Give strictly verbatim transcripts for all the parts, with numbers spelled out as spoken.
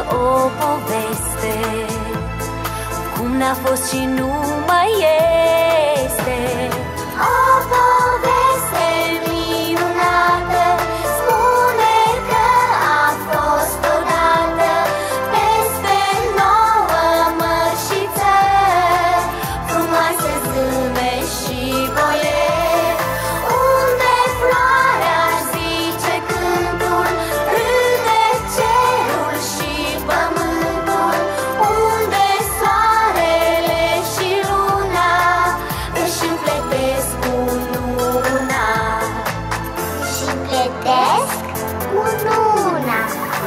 o poveste, cum n-a fost și nu mai este. O poveste minunată spune că a fost odată peste nouă mări și țări, frumoase zâmbet și boieri, unde floarea zice cântul, râde cerul și pământul, unde soarele și luna își împletesc cununa. Își împletesc cununa.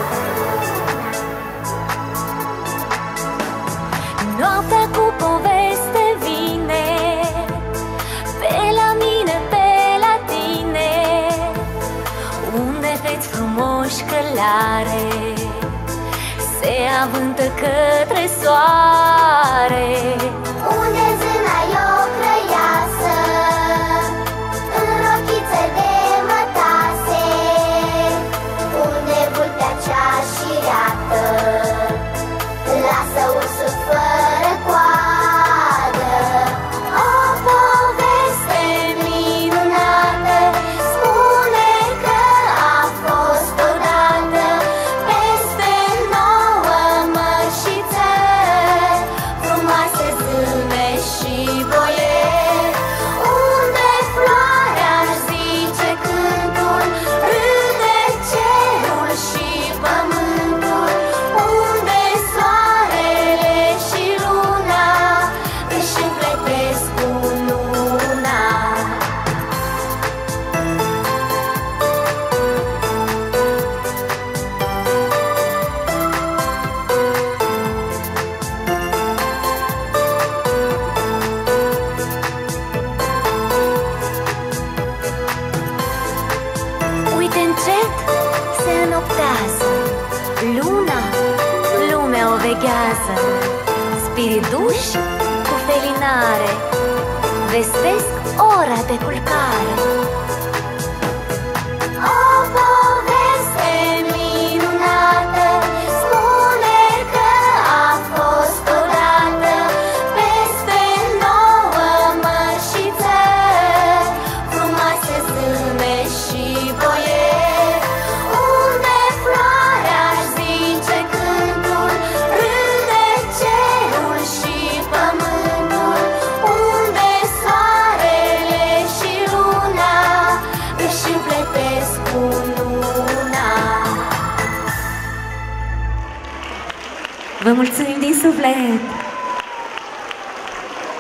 Noaptea cu poveste vine, pe la mine, pe la tine, unde feți frumoși călare se avântă către soare, unde zâna e o crăiasă în rochițe de mătase, unde vulpea cea șireată lasă ursul fără coadă. O poveste minunată spune că a fost odată peste nouă mări și țări, frumoase zâmbet și boieri, unde floarea zice cântul, râde cerul și pământul, unde soarele și luna își împletesc cununa. Uite încet se înoptează, luna lumea o veghează, spiriduși cu felinare vestesc ora de culcare. O poveste minunată spune că a fost odată peste nouă mări și țări, frumoase zâmbet și boieri, unde floarea zice cântul, râde cerul și pământul, unde soarele și luna își împletesc cununa. Vă mulțumim din suflet!